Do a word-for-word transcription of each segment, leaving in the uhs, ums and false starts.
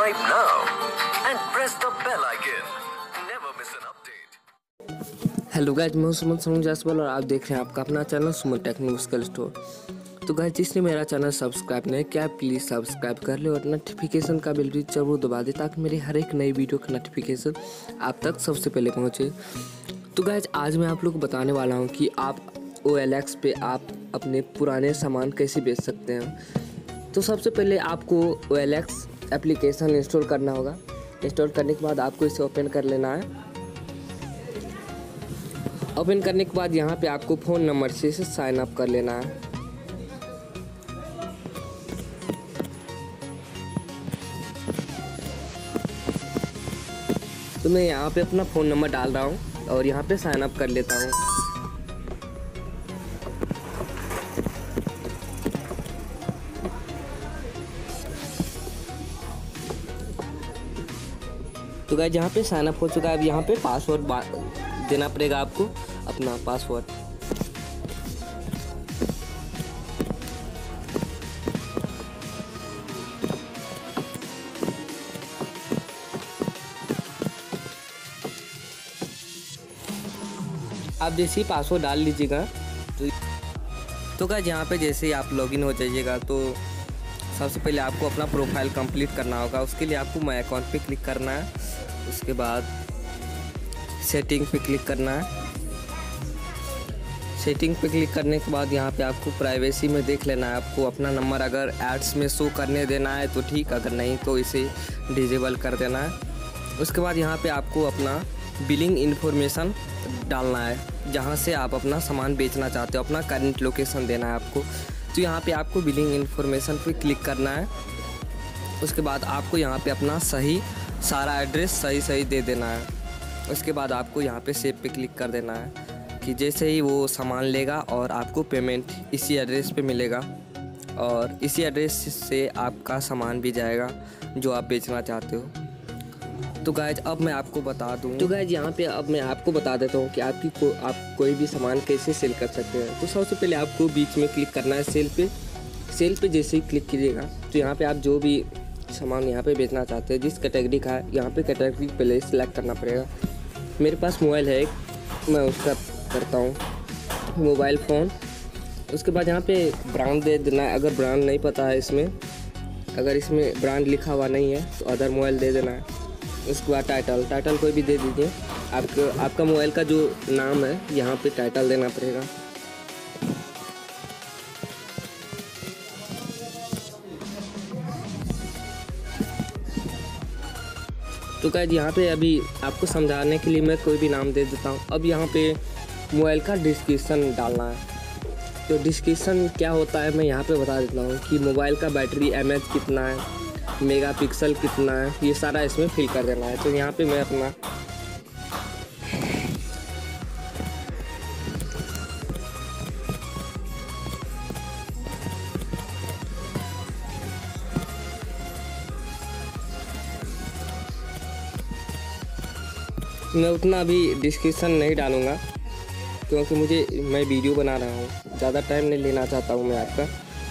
Subscribe now and press the bell icon. Never miss an update. Hello guys, मैं सुमन सुपाल और आप देख रहे हैं आपका अपना चैनल सुमन टेक्निकल स्टोर। तो गाइज, जिसने मेरा चैनल सब्सक्राइब नहीं किया प्लीज़ सब्सक्राइब कर ले और नोटिफिकेशन का बेल भी जरूर दबा दे ताकि मेरी हर एक नई वीडियो का नोटिफिकेशन आप तक सबसे पहले पहुंचे। तो गाइज, आज मैं आप लोग को बताने वाला हूं कि आप ओ एल एक्स पे आप अपने पुराने सामान कैसे बेच सकते हैं। तो सबसे पहले आपको O L X application install करना होगा। इंस्टॉल करने के बाद आपको इसे ओपन कर लेना है। ओपन करने के बाद यहाँ पे आपको फ़ोन नंबर से इसे साइन अप कर लेना है। तो मैं यहाँ पे अपना फ़ोन नंबर डाल रहा हूँ और यहाँ पे साइन अप कर लेता हूँ। तो गाइस, यहाँ पे साइन अप हो चुका है। अब यहाँ पे पासवर्ड देना पड़ेगा आपको, अपना पासवर्ड। आप जैसे ही पासवर्ड डाल लीजिएगा तो तो गाइस, यहाँ पे जैसे ही आप लॉगिन हो जाइएगा तो सबसे पहले आपको अपना प्रोफाइल कंप्लीट करना होगा। उसके लिए आपको माय अकाउंट पे क्लिक करना है। उसके बाद सेटिंग पे क्लिक करना है। सेटिंग पे क्लिक करने के बाद यहाँ पे आपको प्राइवेसी में देख लेना है। आपको अपना नंबर अगर एड्स में शो करने देना है तो ठीक, अगर नहीं तो इसे डिसेबल कर देना है। उसके बाद यहाँ पे आपको अपना बिलिंग इन्फॉर्मेशन डालना है, जहाँ से आप अपना सामान बेचना चाहते हो। अपना करंट लोकेशन देना है आपको। तो यहाँ पे आपको बिलिंग इन्फॉर्मेशन पे क्लिक करना है। उसके बाद आपको यहाँ पे अपना सही सारा एड्रेस सही सही दे देना है। उसके बाद आपको यहाँ पे सेव पे क्लिक कर देना है कि जैसे ही वो सामान लेगा और आपको पेमेंट इसी एड्रेस पे मिलेगा और इसी एड्रेस से आपका सामान भी जाएगा जो आप बेचना चाहते हो। तो गाइज, अब मैं आपको बता दूँ तो गाइज यहाँ पे अब मैं आपको बता देता हूँ कि आपकी को आप कोई भी सामान कैसे सेल कर सकते हैं। तो सबसे पहले आपको बीच में क्लिक करना है, सेल पे। सेल पे जैसे ही क्लिक कीजिएगा तो यहाँ पे आप जो भी सामान यहाँ पे बेचना चाहते हैं, जिस कैटेगरी का है, यहाँ पे कैटेगरी पहले सिलेक्ट करना पड़ेगा। मेरे पास मोबाइल है एक, मैं उसका करता हूँ मोबाइल फ़ोन। उसके बाद यहाँ पे ब्रांड दे देना है। अगर ब्रांड नहीं पता है इसमें, अगर इसमें ब्रांड लिखा हुआ नहीं है तो अदर मोबाइल दे देना है। उसके बाद टाइटल टाइटल कोई भी दे दीजिए। आपको आपका मोबाइल का जो नाम है यहाँ पे टाइटल देना पड़ेगा। तो गाइस, यहाँ पे अभी आपको समझाने के लिए मैं कोई भी नाम दे देता हूँ। अब यहाँ पे मोबाइल का डिस्क्रिप्शन डालना है। तो डिस्क्रिप्शन क्या होता है मैं यहाँ पे बता देता हूँ कि मोबाइल का बैटरी एम एच कितना है, मेगापिक्सल कितना है, ये सारा इसमें फिल कर देना है। तो यहाँ पे मैं अपना मैं उतना भी डिस्क्रिप्शन नहीं डालूँगा क्योंकि मुझे मैं वीडियो बना रहा हूँ, ज़्यादा टाइम नहीं लेना चाहता हूँ मैं आपका।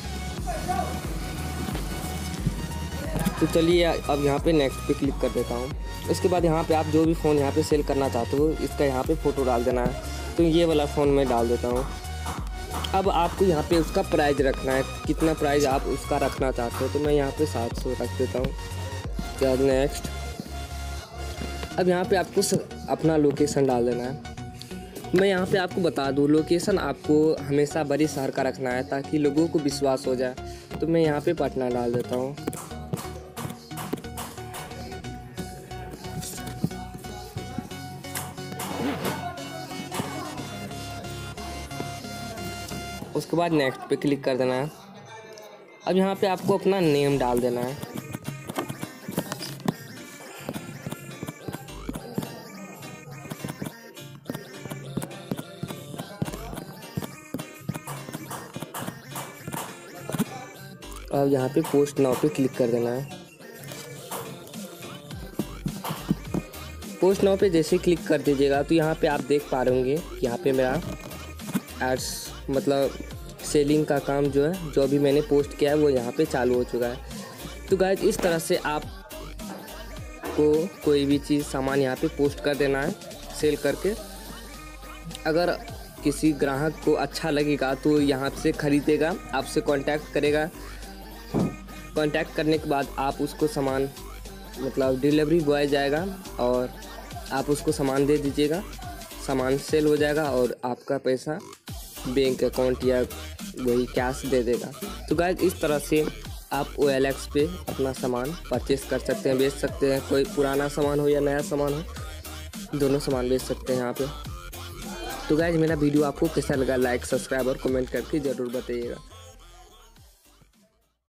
तो चलिए अब यहाँ पे नेक्स्ट पे क्लिक कर देता हूँ। इसके बाद यहाँ पे आप जो भी फ़ोन यहाँ पे सेल करना चाहते हो इसका यहाँ पे फ़ोटो डाल देना है। तो ये वाला फ़ोन मैं डाल देता हूँ। अब आपको यहाँ पे उसका प्राइस रखना है, कितना प्राइस आप उसका रखना चाहते हो। तो मैं यहाँ पे सात सौ रख देता हूँ। क्या नेक्स्ट, अब यहाँ पे आपको अपना लोकेशन डाल देना है। मैं यहाँ पे आपको बता दूँ, लोकेशन आपको हमेशा बड़े शहर का रखना है ताकि लोगों को विश्वास हो जाए। तो मैं यहाँ पे पटना डाल देता हूँ। उसके बाद नेक्स्ट पे क्लिक कर देना है। अब यहाँ पे आपको अपना नेम डाल देना है। अब यहाँ पे पोस्ट नाउ पे क्लिक कर देना है। पोस्ट नाउ पे जैसे क्लिक कर दीजिएगा तो यहाँ पे आप देख पा रहे होंगे यहाँ पे मेरा एड्स मतलब सेलिंग का काम जो है, जो भी मैंने पोस्ट किया है वो यहाँ पे चालू हो चुका है। तो गाइस, इस तरह से आप आपको कोई भी चीज़ सामान यहाँ पे पोस्ट कर देना है सेल करके। अगर किसी ग्राहक को अच्छा लगेगा तो यहाँ से ख़रीदेगा, आपसे कांटेक्ट करेगा। कांटेक्ट करने के बाद आप उसको सामान मतलब डिलीवरी बॉय जाएगा और आप उसको सामान दे दीजिएगा, सामान सेल हो जाएगा और आपका पैसा बैंक अकाउंट या वही कैश दे देगा। तो गाइस इस तरह से आप ओ एल एक्स पे अपना सामान परचेस कर सकते हैं, बेच सकते हैं। कोई पुराना सामान हो या नया सामान हो, दोनों सामान बेच सकते हैं यहाँ पे। तो गाइस मेरा वीडियो आपको कैसा लगा, लाइक सब्सक्राइब और कमेंट करके ज़रूर बताइएगा।